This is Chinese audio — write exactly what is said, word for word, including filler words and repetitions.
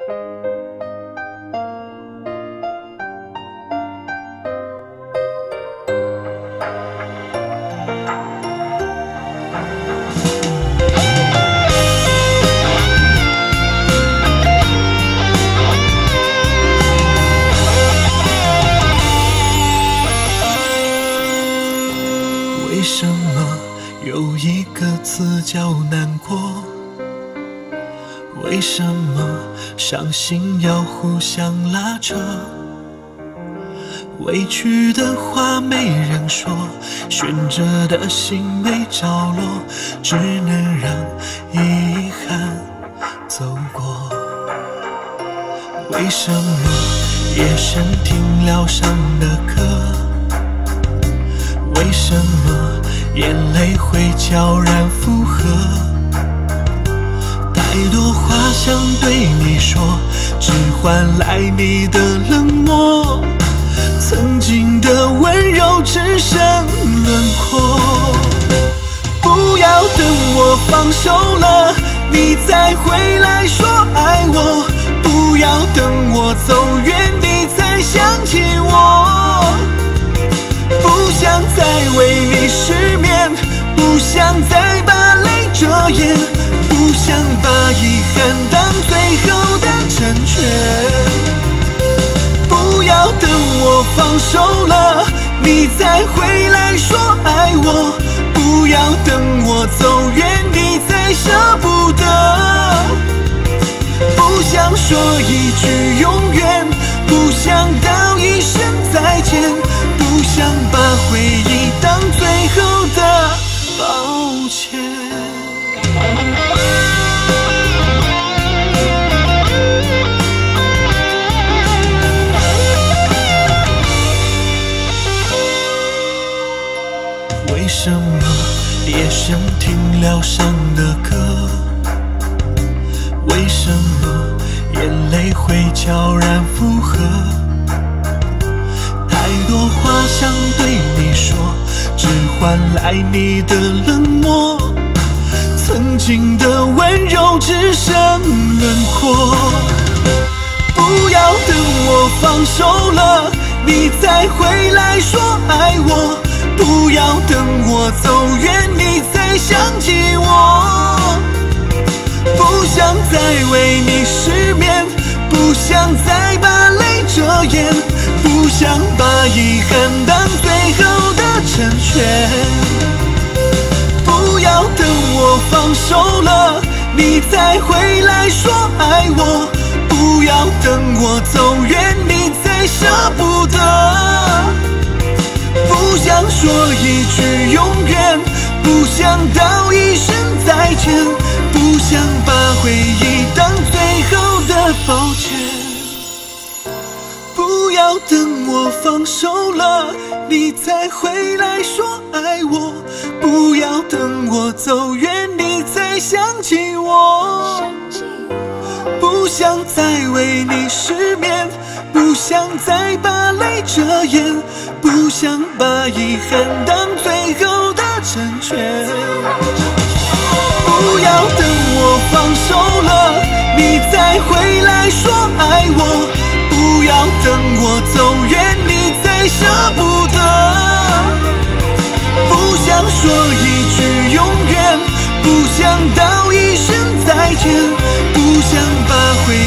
为什么有一个字叫难过？为什么伤心要互相拉扯？委屈的话没人说，悬着的心没着落，只能让遗憾走过。为什么夜深停了上的课？为什么眼泪会悄然附和？太多话想对你说，只换来你的冷漠。曾经的温柔只剩轮廓。不要等我放手了，你再回来说爱我。不要等我走远，你才想起我。不想再为你失眠，不想再把泪遮掩，不想把遗憾当最后的成全。不要等我放手了，你再回来说爱我。不要等我走远，你才舍不得。不想说一句永远，不想道一声再见，不想把回忆当最后的抱歉。为什么夜深停了上的课？为什么眼泪会悄然附和？太多话想对你说，只换来你的冷漠。曾经的温柔只剩轮廓。不要等我放手了，你再回来说爱我。不要等我走远，你才想起我。不想再为你失眠，不想再把泪遮掩，不想把遗憾当最后的成全。不要等我放手了，你再回来说爱我。不要等我走远，你才舍不得。不想说一句永远，不想道一声再见，不想把回忆当最后的抱歉。不要等我放手了，你再回来说爱我。不要等我走远，你才想起我。不想再为你失眠，不想再把泪遮掩，不想把遗憾当最后的成全。不要等我放手了，你再回来说爱我。不要等我走远，你才舍不得。不想说一句永远，不想道一声再见，不想把回